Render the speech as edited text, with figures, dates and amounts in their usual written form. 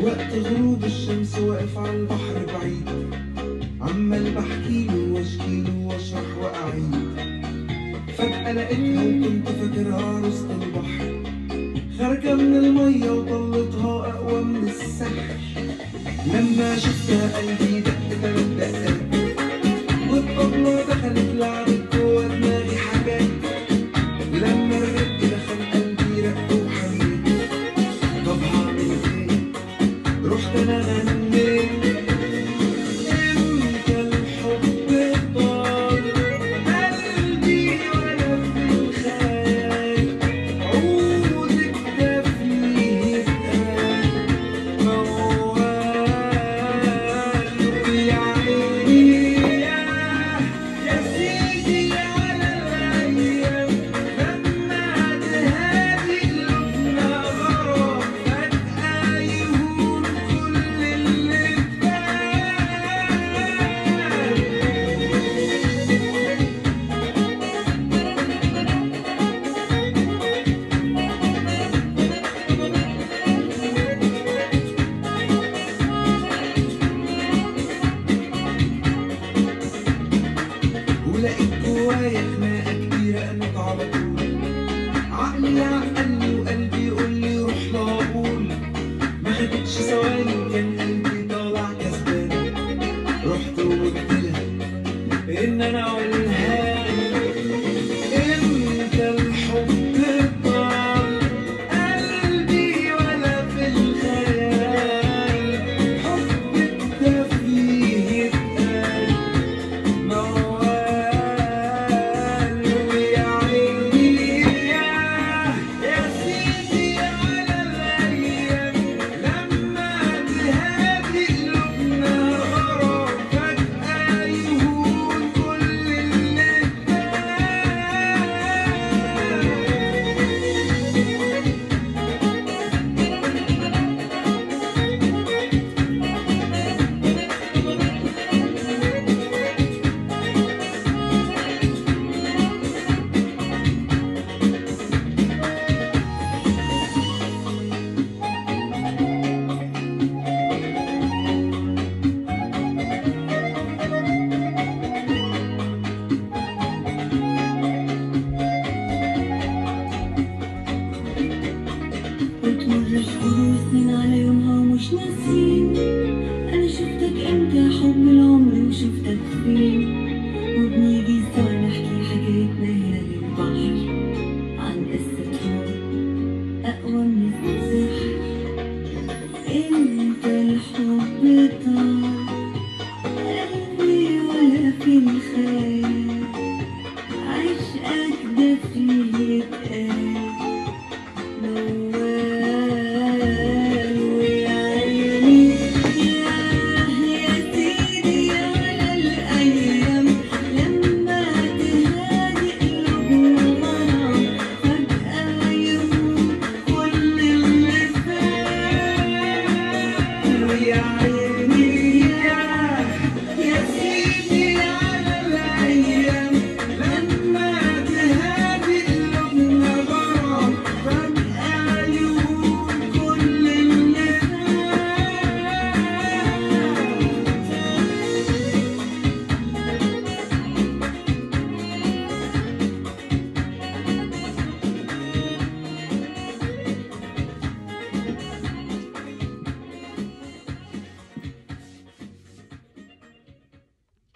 وقت غروب الشمس واقف على البحر بعيد، عمال بحكيله واشكيله واشرح واعيد. فجأة لقيتها وكنت فاكرها عروسة البحر، خارجة من المية وطلتها أقوى من السحر. لما شفتها قلبي دق 3 دقات، والطبلة دخلت لعبت جوا دماغي حاجات. لما الرق دخل قلبي رق وحنيت، طب هعمل ايه؟ رحت انا غنيت. امتى الحب طال قلبي وانا في الخيال، عودك دفني يتقال موال. ويا عيني يا سيدي على الايام، لما تهادي قلوبنا غرام فجأة يهون كل اللي ولقيت جوايا خناقة كبيرة قامت على طول. عقلي عقل